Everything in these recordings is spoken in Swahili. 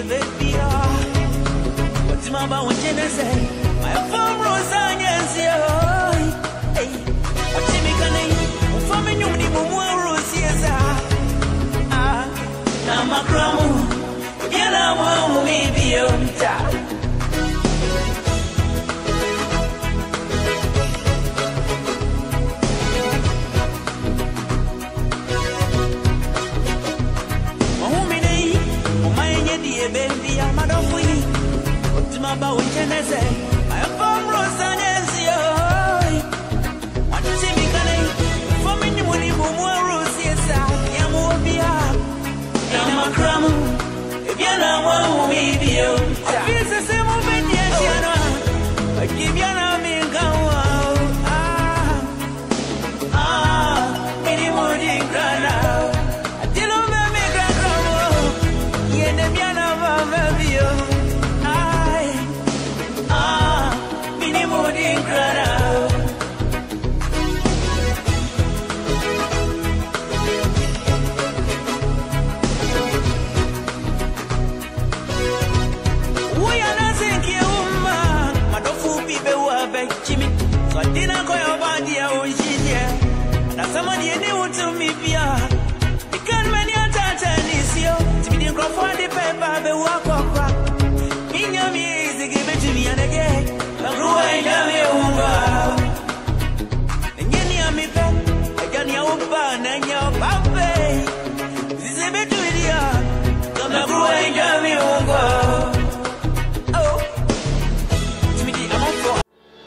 bebia. What's my about when Jenna say? My farm Rosanya's hey, what's me gonna farm in you? More Rosias. Now my grandma, you know, won't maybe on top. Baby, I'm not a winning. What's my about when I say? I found Rosanya's what is me gonna for me when you more roses? I'm will be up. I'm a crumb. If you're not one, maybe you. I feel the same moment, yes, you know. I give you a mean go. Any more than grana. I tell them I make a crumb. Yeah, them you're not. Dina ko yo bandi ya ojije na somebody new to me bia e kan many atata ni sio to be go for the paper be walk kwa minya mi give it to me and again na ruwa ina me umba nyeni ami pe ajani ya umba na nya pape zibe tu dia na ruwa ina me umba oh to me I'm on for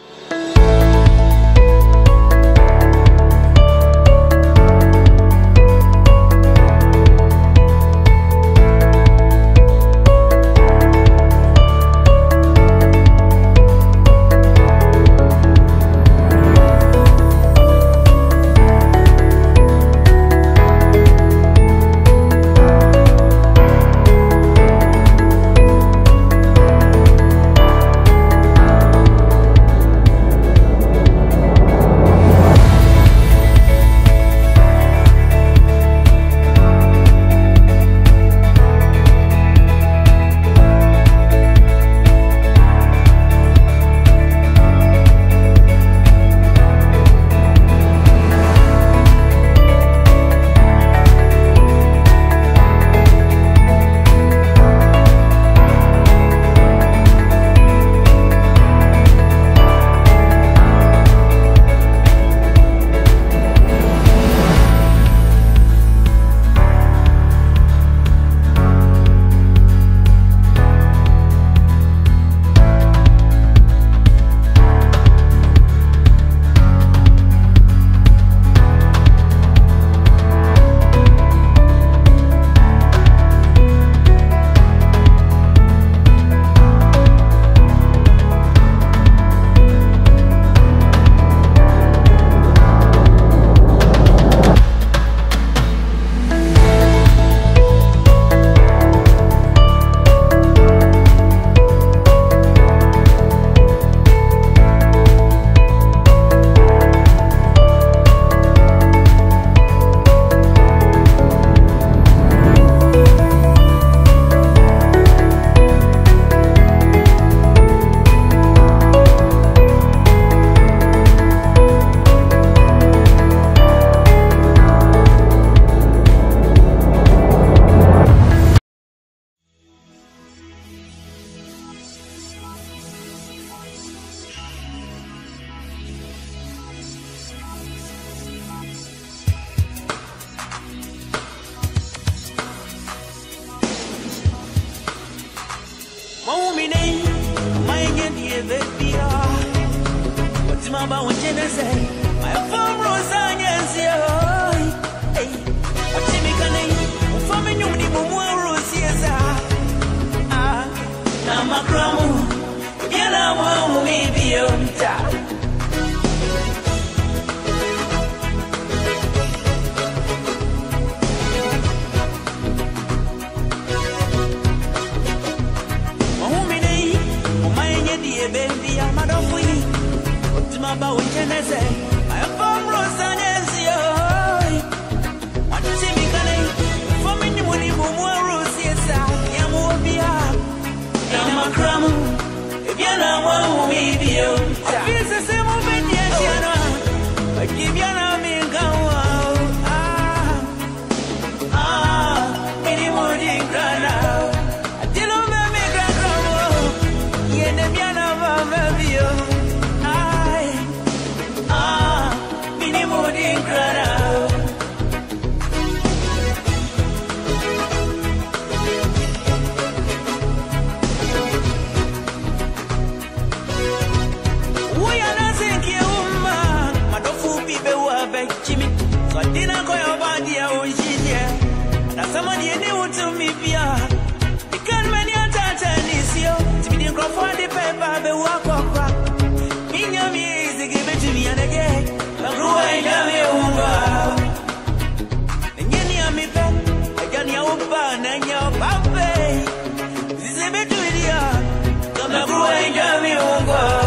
What's my about when Jenna say? My farm Rosanya's hey, what's me gonna farm in you? More roses. Now my grandma, you know, won't maybe on top. Baby, I'm not a winning. What's my about when I say? I found Rosanya's what is me gonna for me? When you more roses, I'm will be up. kramu ebiana wa umibio afisa semu bediana akibiana mingawa mini mudi grana atilo me migrakramo yene biana va mabio mini mudi grana Jimmy, so I didn't go your body, I was here. Now somebody knew to me, Pia. You can't many attach you. To be the crop for the paper, the walk of crack. In your music, give it to me and again. I'm growing down your womb. And you near me, Ben. I got your pan and your puppy. This is a bit to you. I'm growing down your womb.